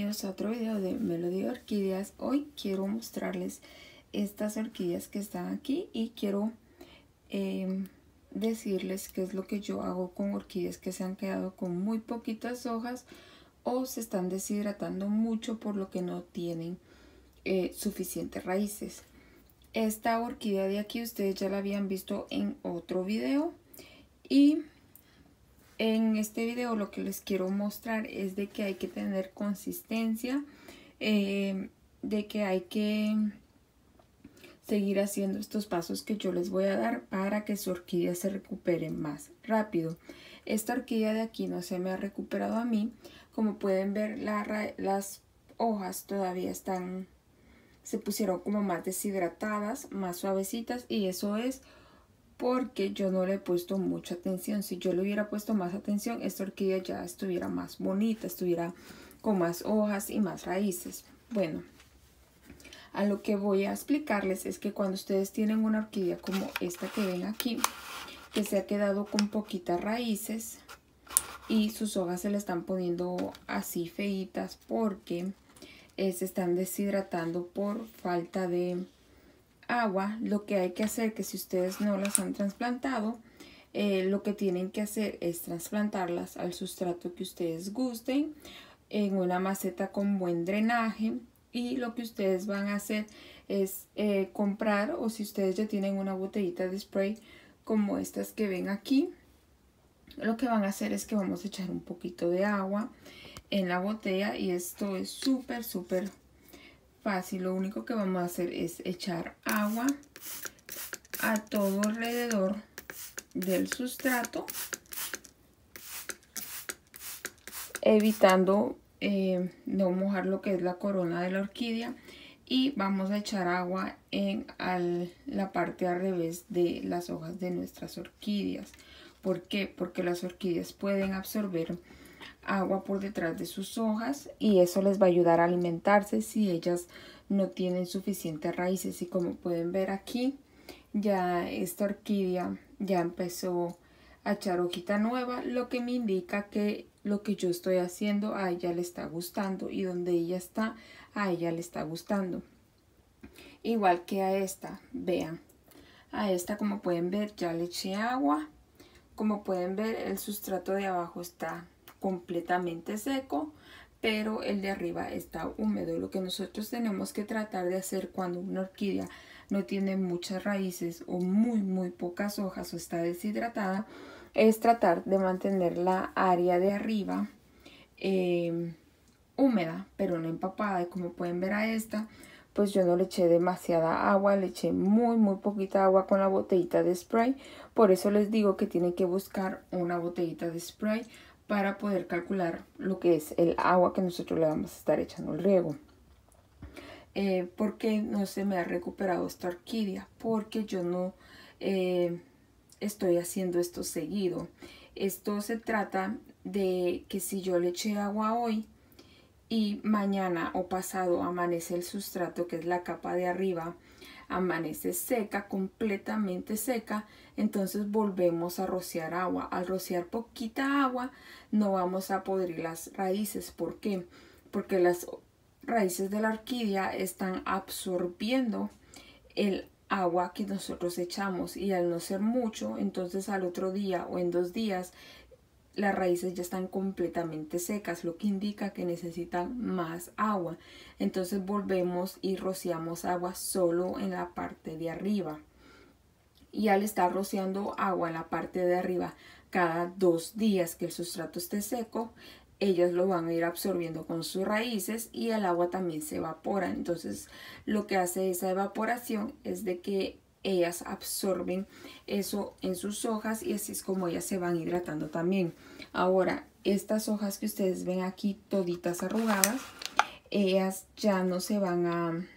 bienvenidos a otro video de Melody Orquídeas. Hoy quiero mostrarles estas orquídeas que están aquí y quiero decirles qué es lo que yo hago con orquídeas que se han quedado con muy poquitas hojas o se están deshidratando mucho por lo que no tienen suficientes raíces. Esta orquídea de aquí ustedes ya la habían visto en otro video y en este video lo que les quiero mostrar es de que hay que tener consistencia, de que hay que seguir haciendo estos pasos que yo les voy a dar para que su orquídea se recupere más rápido. Esta orquídea de aquí no se me ha recuperado a mí. Como pueden ver, las hojas todavía se pusieron como más deshidratadas, más suavecitas, y eso es porque yo no le he puesto mucha atención. Si yo le hubiera puesto más atención, esta orquídea ya estuviera más bonita, estuviera con más hojas y más raíces. Bueno, a lo que voy a explicarles es que cuando ustedes tienen una orquídea como esta que ven aquí, que se ha quedado con poquitas raíces y sus hojas se le están poniendo así feitas porque se están deshidratando por falta de agua, lo que hay que hacer, que si ustedes no las han trasplantado, lo que tienen que hacer es trasplantarlas al sustrato que ustedes gusten, en una maceta con buen drenaje, y lo que ustedes van a hacer es comprar, o si ustedes ya tienen una botellita de spray como estas que ven aquí, lo que van a hacer es que vamos a echar un poquito de agua en la botella, y esto es súper fácil. Lo único que vamos a hacer es echar agua a todo alrededor del sustrato, evitando no mojar lo que es la corona de la orquídea, y vamos a echar agua en la parte al revés de las hojas de nuestras orquídeas. ¿Por qué? Porque las orquídeas pueden absorber agua por detrás de sus hojas y eso les va a ayudar a alimentarse si ellas no tienen suficientes raíces. Y como pueden ver aquí, ya esta orquídea ya empezó a echar hojita nueva, lo que me indica que lo que yo estoy haciendo a ella le está gustando, y donde ella está, a ella le está gustando. Igual que a esta, vean, a esta como pueden ver ya le eché agua. Como pueden ver, el sustrato de abajo está completamente seco, pero el de arriba está húmedo. Lo que nosotros tenemos que tratar de hacer cuando una orquídea no tiene muchas raíces o muy pocas hojas o está deshidratada, es tratar de mantener la área de arriba húmeda, pero no empapada. Y como pueden ver a esta, pues yo no le eché demasiada agua, le eché muy poquita agua con la botellita de spray. Por eso les digo que tienen que buscar una botellita de spray para poder calcular lo que es el agua que nosotros le vamos a estar echando al riego. ¿Por qué no se me ha recuperado esta orquídea? Porque yo no estoy haciendo esto seguido. Esto se trata de que si yo le eché agua hoy y mañana o pasado amanece el sustrato, que es la capa de arriba, amanece seca, completamente seca, entonces volvemos a rociar agua. Al rociar poquita agua no vamos a podrir las raíces. ¿Por qué? Porque las raíces de la orquídea están absorbiendo el agua que nosotros echamos, y al no ser mucho, entonces al otro día o en 2 días las raíces ya están completamente secas, lo que indica que necesitan más agua. Entonces volvemos y rociamos agua solo en la parte de arriba. Y al estar rociando agua en la parte de arriba cada 2 días que el sustrato esté seco, ellas lo van a ir absorbiendo con sus raíces y el agua también se evapora. Entonces lo que hace esa evaporación es de que ellas absorben eso en sus hojas, y así es como ellas se van hidratando también. Ahora, estas hojas que ustedes ven aquí toditas arrugadas, ellas ya no se van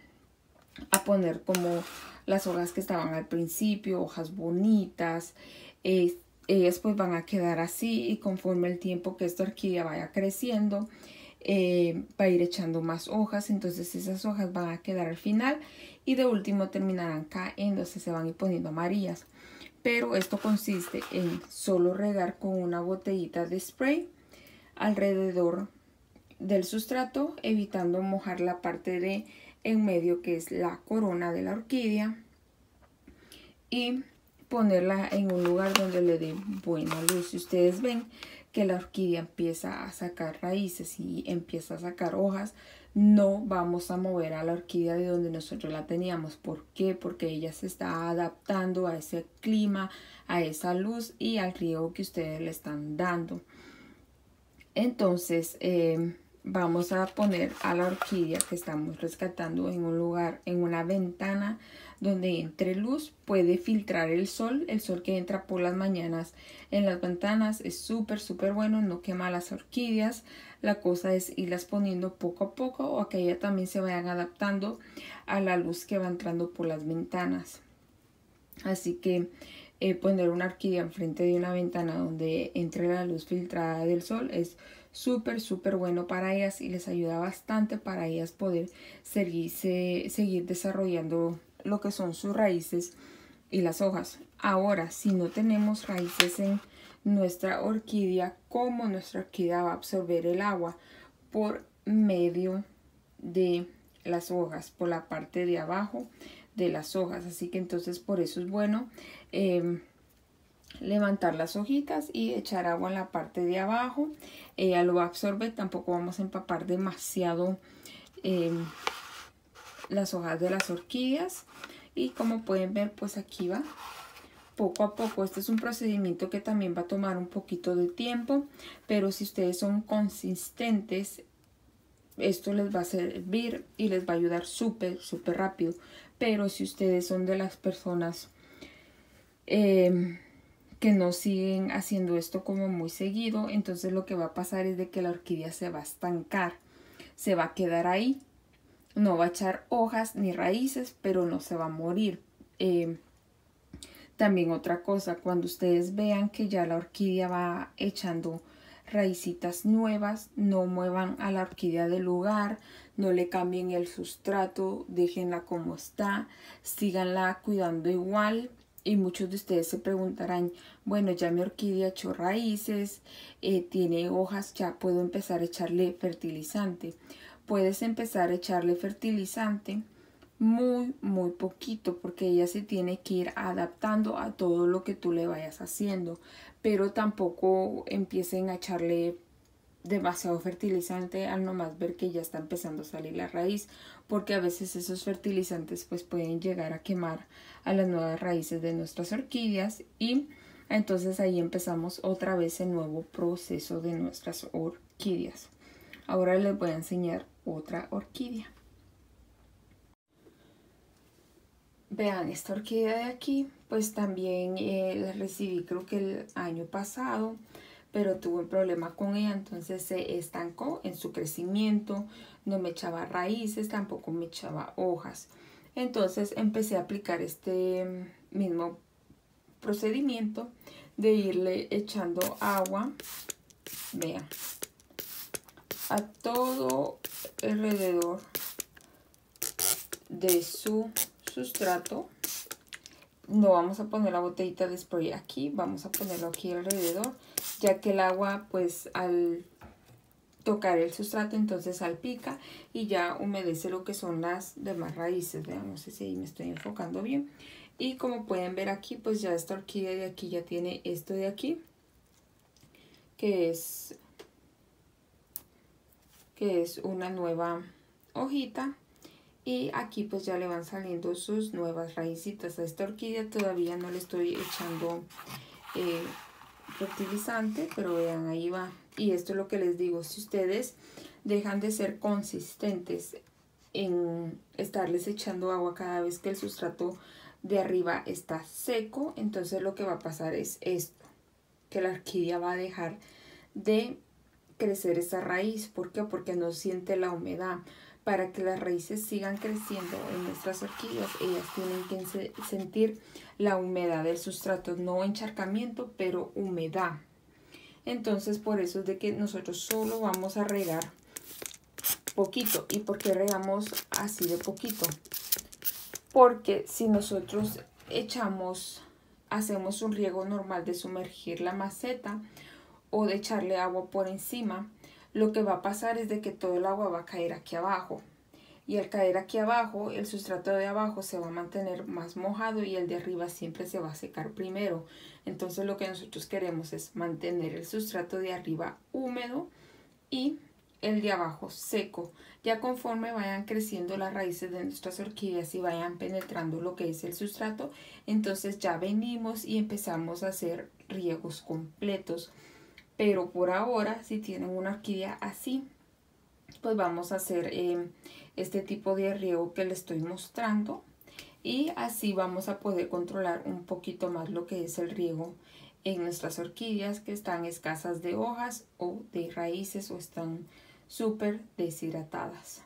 a poner como las hojas que estaban al principio, hojas bonitas. Ellas pues van a quedar así, y conforme el tiempo que esta orquídea vaya creciendo, va a ir echando más hojas. Entonces esas hojas van a quedar al final y de último terminarán cayéndose, se van a ir poniendo amarillas. Pero esto consiste en solo regar con una botellita de spray alrededor del sustrato, evitando mojar la parte de en medio, que es la corona de la orquídea, y ponerla en un lugar donde le dé buena luz. Si ustedes ven que la orquídea empieza a sacar raíces y empieza a sacar hojas, no vamos a mover a la orquídea de donde nosotros la teníamos. ¿Por qué? Porque ella se está adaptando a ese clima, a esa luz y al riego que ustedes le están dando. Entonces vamos a poner a la orquídea que estamos rescatando en un lugar, en una ventana donde entre luz. Puede filtrar el sol que entra por las mañanas en las ventanas es súper bueno, no quema las orquídeas. La cosa es irlas poniendo poco a poco, o a que ellas también se vayan adaptando a la luz que va entrando por las ventanas. Así que poner una orquídea enfrente de una ventana donde entre la luz filtrada del sol es súper bueno para ellas, y les ayuda bastante para ellas poder seguir desarrollando lo que son sus raíces y las hojas. Ahora, si no tenemos raíces en nuestra orquídea, ¿cómo nuestra orquídea va a absorber el agua? Por medio de las hojas, por la parte de abajo de las hojas. Así que entonces por eso es bueno levantar las hojitas y echar agua en la parte de abajo. Ella lo va a absorber. Tampoco vamos a empapar demasiado las hojas de las orquídeas. Y como pueden ver, pues aquí va poco a poco. Este es un procedimiento que también va a tomar un poquito de tiempo, pero si ustedes son consistentes, esto les va a servir y les va a ayudar súper rápido. Pero si ustedes son de las personas que no siguen haciendo esto como muy seguido, entonces lo que va a pasar es de que la orquídea se va a estancar, se va a quedar ahí, no va a echar hojas ni raíces, pero no se va a morir. También otra cosa, cuando ustedes vean que ya la orquídea va echando raícitas nuevas, no muevan a la orquídea del lugar, no le cambien el sustrato, déjenla como está, síganla cuidando igual. Y muchos de ustedes se preguntarán, bueno, ya mi orquídea echó raíces, tiene hojas, ya puedo empezar a echarle fertilizante. Puedes empezar a echarle fertilizante muy poquito, porque ella se tiene que ir adaptando a todo lo que tú le vayas haciendo. Pero tampoco empiecen a echarle demasiado fertilizante al nomás ver que ya está empezando a salir la raíz, porque a veces esos fertilizantes pues pueden llegar a quemar a las nuevas raíces de nuestras orquídeas, y entonces ahí empezamos otra vez el nuevo proceso de nuestras orquídeas. Ahora les voy a enseñar otra orquídea. Vean, esta orquídea de aquí, pues también la recibí creo que el año pasado, pero tuve un problema con ella, entonces se estancó en su crecimiento, no me echaba raíces, tampoco me echaba hojas. Entonces empecé a aplicar este mismo procedimiento de irle echando agua, vean, a todo alrededor de su sustrato. No vamos a poner la botellita de spray aquí, vamos a ponerlo aquí alrededor, ya que el agua pues al tocar el sustrato entonces salpica y ya humedece lo que son las demás raíces. Vean, no sé si ahí me estoy enfocando bien. Y como pueden ver aquí, pues ya esta orquídea de aquí ya tiene esto de aquí, que es una nueva hojita. Y aquí pues ya le van saliendo sus nuevas raícitas. A esta orquídea todavía no le estoy echando fertilizante, pero vean, ahí va. Y esto es lo que les digo, si ustedes dejan de ser consistentes en estarles echando agua cada vez que el sustrato de arriba está seco, entonces lo que va a pasar es esto, que la orquídea va a dejar de crecer esa raíz. ¿Por qué? Porque no siente la humedad. Para que las raíces sigan creciendo en nuestras orquídeas, ellas tienen que sentir la humedad del sustrato, no encharcamiento, pero humedad. Entonces por eso es de que nosotros solo vamos a regar poquito. ¿Y por qué regamos así de poquito? Porque si nosotros hacemos un riego normal de sumergir la maceta o de echarle agua por encima, lo que va a pasar es de que todo el agua va a caer aquí abajo. Y al caer aquí abajo, el sustrato de abajo se va a mantener más mojado y el de arriba siempre se va a secar primero. Entonces lo que nosotros queremos es mantener el sustrato de arriba húmedo y el de abajo seco. Ya conforme vayan creciendo las raíces de nuestras orquídeas y vayan penetrando lo que es el sustrato, entonces ya venimos y empezamos a hacer riegos completos. Pero por ahora, si tienen una orquídea así, pues vamos a hacer este tipo de riego que les estoy mostrando, y así vamos a poder controlar un poquito más lo que es el riego en nuestras orquídeas que están escasas de hojas o de raíces o están súper deshidratadas.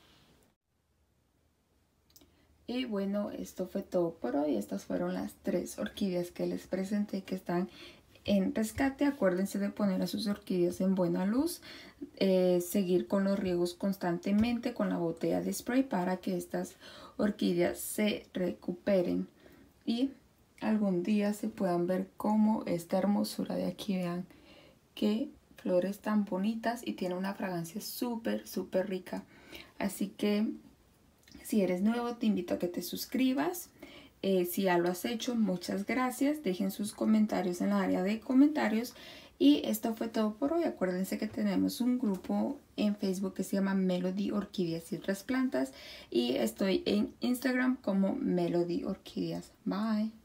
Y bueno, esto fue todo por hoy. Estas fueron las 3 orquídeas que les presenté que están en rescate. Acuérdense de poner a sus orquídeas en buena luz, seguir con los riegos constantemente con la botella de spray para que estas orquídeas se recuperen y algún día se puedan ver como esta hermosura de aquí. Vean qué flores tan bonitas y tiene una fragancia súper rica. Así que si eres nuevo, te invito a que te suscribas. Si ya lo has hecho, muchas gracias. Dejen sus comentarios en la área de comentarios. Y esto fue todo por hoy. Acuérdense que tenemos un grupo en Facebook que se llama Melody Orquídeas y otras plantas. Y estoy en Instagram como Melody Orquídeas. Bye.